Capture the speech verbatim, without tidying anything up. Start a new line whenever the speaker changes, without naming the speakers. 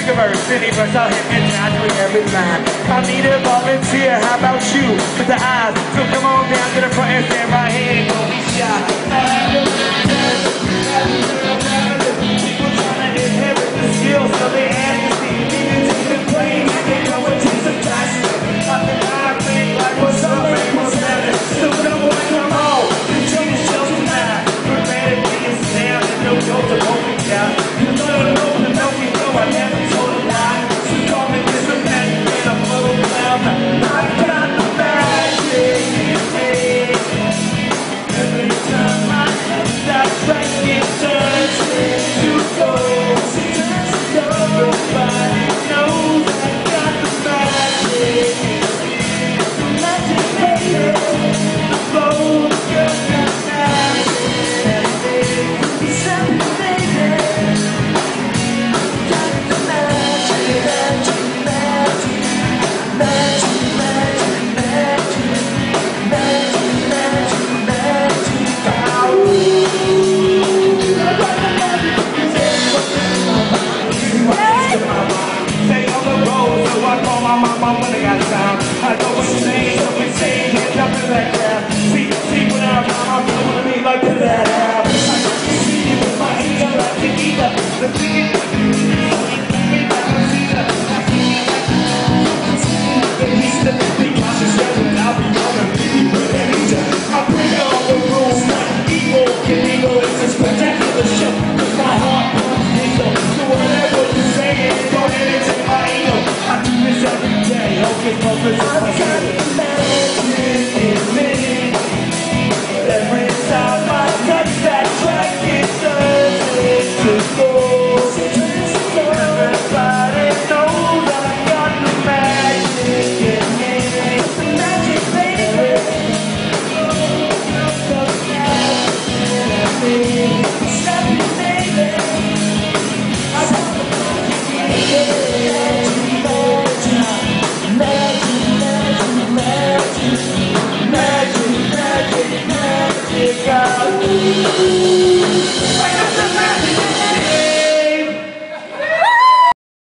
a verse, any verse I'll hit exactly every line. I need a volunteer, how about you? With the eyes, so come on down to the front and stand right here and don't be shy. People trying to inherit the skills, so they ask to see me to the plane, and they go into some time. I think I think like what's up, man, what's happening? So come on, come on, you change the show tonight. We're ready to get down, and no goes to hold me down. You know the know the know we know I never told a lie. So call me this a man, and I'm a little clown. I got the magic in me. Every time I hit that track, it turns into gold. Nobody knows I got the magic. Magic, baby. The flow, the girl got magic. It's something, baby. Got the magic, magic, magic. Magic, magic, magic. Magic, magic, magic. Stay on the road, so I call my mama when I got time. I know what you're saying, so we say, hands up in that crowd. See, see when I'm I'm doing me like to that out. I can see you with my hands up like the either. The thing is, I bring all the rules like evil, can evil, it's a spectacular show. With my heart pumps diesel, so whatever you're saying, go ahead and take my ego. I do this every day, hocus pocus is my shit. Magic in me. Every time I touch that track, it turns into gold. Everybody knows that I got the magic in me. It's the magic, baby. Magic, magic, magic, magic, magic,